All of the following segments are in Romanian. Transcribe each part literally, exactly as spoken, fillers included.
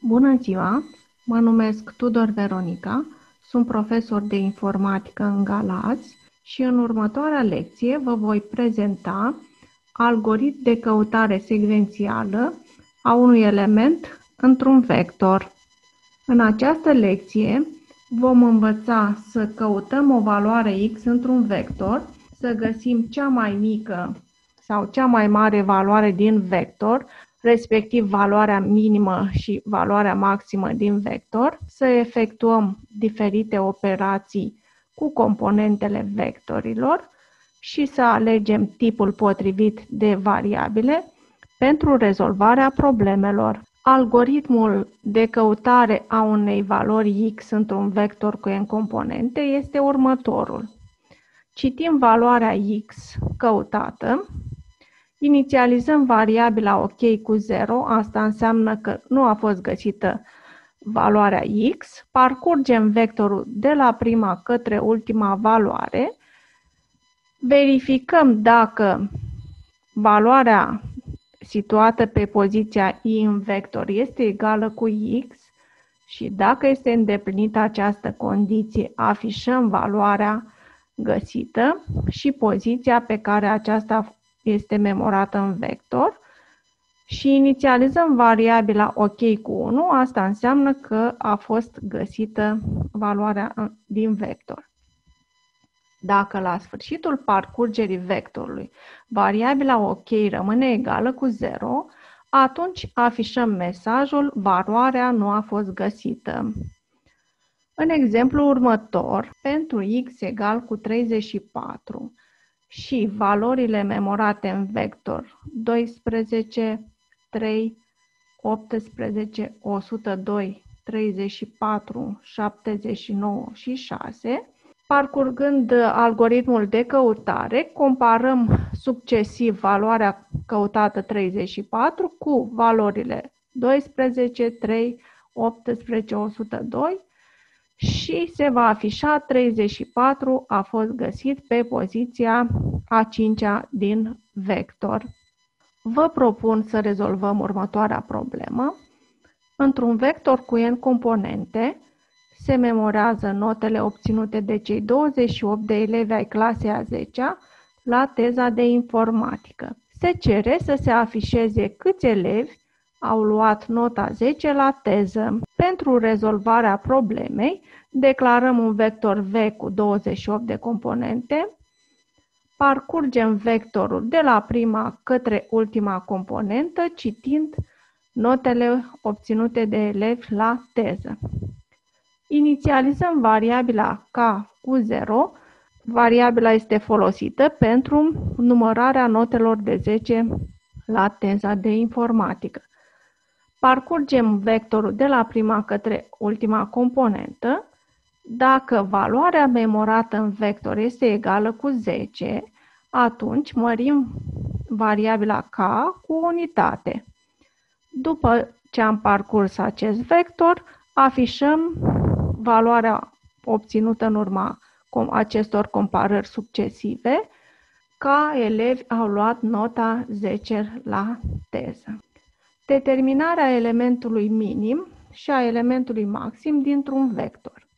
Bună ziua! Mă numesc Tudor Veronica, sunt profesor de informatică în Galați și în următoarea lecție vă voi prezenta algoritm de căutare secvențială a unui element într-un vector. În această lecție vom învăța să căutăm o valoare x într-un vector, să găsim cea mai mică sau cea mai mare valoare din vector, respectiv valoarea minimă și valoarea maximă din vector, să efectuăm diferite operații cu componentele vectorilor și să alegem tipul potrivit de variabile pentru rezolvarea problemelor. Algoritmul de căutare a unei valori x într-un vector cu n componente este următorul. Citim valoarea x căutată, inițializăm variabila OK cu zero, asta înseamnă că nu a fost găsită valoarea x, parcurgem vectorul de la prima către ultima valoare, verificăm dacă valoarea situată pe poziția y în vector este egală cu x și dacă este îndeplinită această condiție, afișăm valoarea găsită și poziția pe care aceasta este memorată în vector și inițializăm variabila OK cu unu, asta înseamnă că a fost găsită valoarea din vector. Dacă la sfârșitul parcurgerii vectorului variabila OK rămâne egală cu zero, atunci afișăm mesajul valoarea nu a fost găsită. În exemplul următor, pentru x egal cu treizeci și patru și valorile memorate în vector doisprezece, trei, optsprezece, o sută doi, treizeci și patru, șaptezeci și nouă și șase, parcurgând algoritmul de căutare, comparăm succesiv valoarea căutată treizeci și patru cu valorile doisprezece, trei, optsprezece, o sută doi și se va afișa treizeci și patru a fost găsit pe poziția a cincea din vector. Vă propun să rezolvăm următoarea problemă. Într-un vector cu n componente, se memorează notele obținute de cei douăzeci și opt de elevi ai clasei a zecea la teza de informatică. Se cere să se afișeze câți elevi au luat nota zece la teză. Pentru rezolvarea problemei, declarăm un vector V cu douăzeci și opt de componente, parcurgem vectorul de la prima către ultima componentă, citind notele obținute de elevi la teză. Inițializăm variabila k cu zero. Variabila este folosită pentru numărarea notelor de zece la teza de informatică. Parcurgem vectorul de la prima către ultima componentă. Dacă valoarea memorată în vector este egală cu zece, atunci mărim variabila k cu unitate. După ce am parcurs acest vector, afișăm valoarea obținută în urma acestor comparări succesive, ca elevi au luat nota zece la teză. Determinarea elementului minim și a elementului maxim dintr-un vector.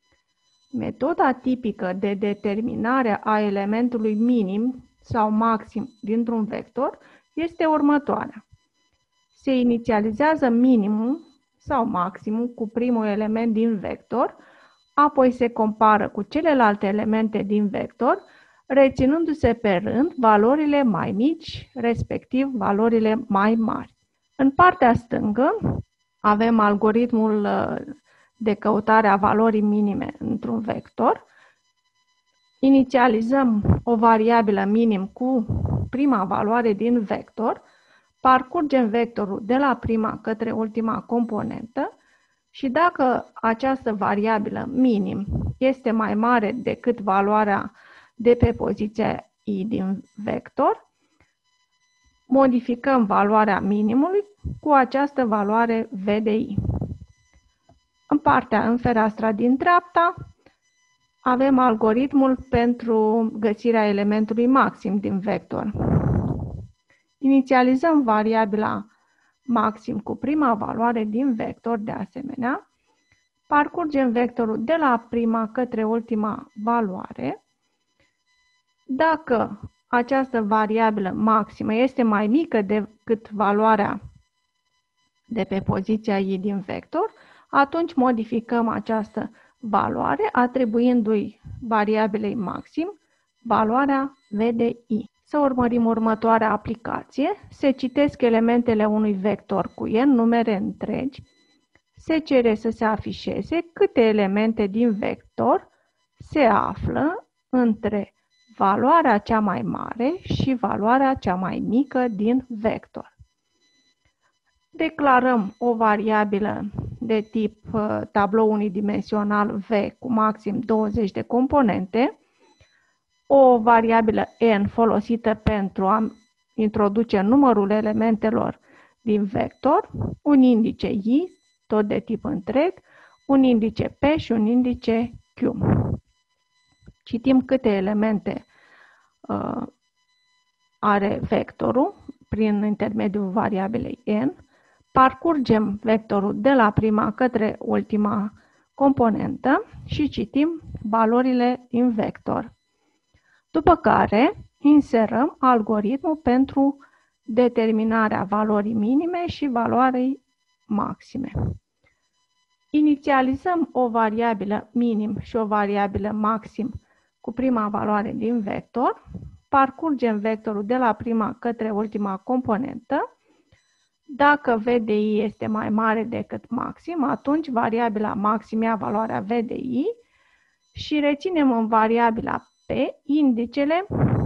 Metoda tipică de determinare a elementului minim sau maxim dintr-un vector este următoarea. Se inițializează minimum sau maximum cu primul element din vector, apoi se compară cu celelalte elemente din vector, reținându-se pe rând valorile mai mici, respectiv valorile mai mari. În partea stângă avem algoritmul de căutare a valorii minime într-un vector. Inițializăm o variabilă minim cu prima valoare din vector, parcurgem vectorul de la prima către ultima componentă și dacă această variabilă minim este mai mare decât valoarea de pe poziția i din vector, modificăm valoarea minimului cu această valoare v de i. În partea în fereastra din dreapta avem algoritmul pentru găsirea elementului maxim din vector. Inițializăm variabila maxim cu prima valoare din vector de asemenea. Parcurgem vectorul de la prima către ultima valoare. Dacă această variabilă maximă este mai mică decât valoarea de pe poziția i din vector, atunci modificăm această valoare atribuindu-i variabilei maxim valoarea v de i. Să urmărim următoarea aplicație. Se citesc elementele unui vector cu n numere întregi. Se cere să se afișeze câte elemente din vector se află între valoarea cea mai mare și valoarea cea mai mică din vector. Declarăm o variabilă de tip tablou unidimensional V cu maxim douăzeci de componente, o variabilă n folosită pentru a introduce numărul elementelor din vector, un indice i, tot de tip întreg, un indice p și un indice q. Citim câte elemente uh, are vectorul prin intermediul variabilei n, parcurgem vectorul de la prima către ultima componentă și citim valorile din vector. După care inserăm algoritmul pentru determinarea valorii minime și valorii maxime. Inițializăm o variabilă minim și o variabilă maxim cu prima valoare din vector, parcurgem vectorul de la prima către ultima componentă. Dacă v de i este mai mare decât maxim, atunci variabila maxim ia valoarea v de i și reținem în variabila p indicele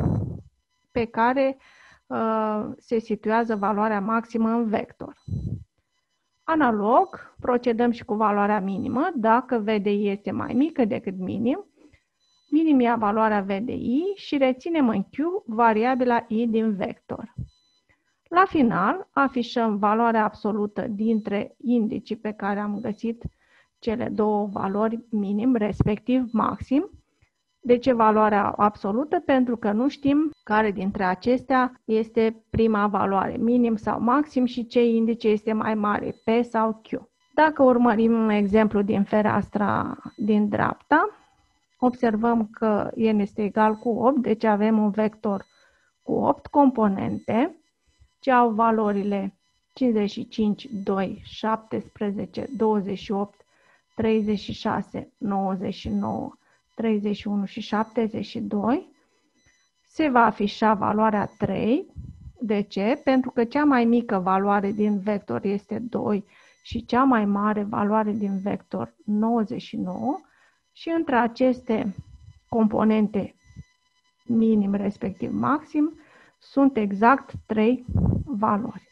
pe care uh, se situează valoarea maximă în vector. Analog, procedăm și cu valoarea minimă. Dacă v de i este mai mică decât minim, minim ia valoarea v de i și reținem în q variabila i din vector. La final, afișăm valoarea absolută dintre indicii pe care am găsit cele două valori minim, respectiv maxim. De ce valoarea absolută? Pentru că nu știm care dintre acestea este prima valoare, minim sau maxim, și ce indice este mai mare, P sau Q. Dacă urmărim un exemplu din fereastra din dreapta, observăm că n este egal cu opt, deci avem un vector cu opt componente, ce au valorile cincizeci și cinci, doi, șaptesprezece, douăzeci și opt, treizeci și șase, nouăzeci și nouă, treizeci și unu și șaptezeci și doi. Se va afișa valoarea trei. De ce? Pentru că cea mai mică valoare din vector este doi și cea mai mare valoare din vector nouăzeci și nouă și între aceste componente minim respectiv maxim sunt exact trei valori.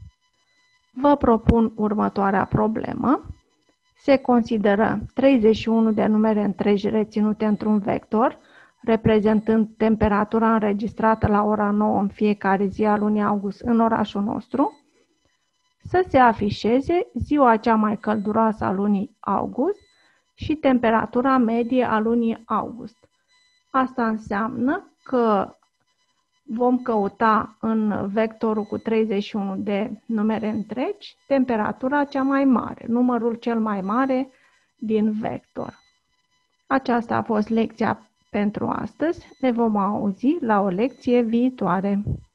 Vă propun următoarea problemă. Se consideră treizeci și unu de numere întregi reținute într-un vector, reprezentând temperatura înregistrată la ora nouă în fiecare zi a lunii august în orașul nostru, să se afișeze ziua cea mai călduroasă a lunii august și temperatura medie a lunii august. Asta înseamnă că vom căuta în vectorul cu treizeci și unu de numere întregi temperatura cea mai mare, numărul cel mai mare din vector. Aceasta a fost lecția pentru astăzi. Ne vom auzi la o lecție viitoare.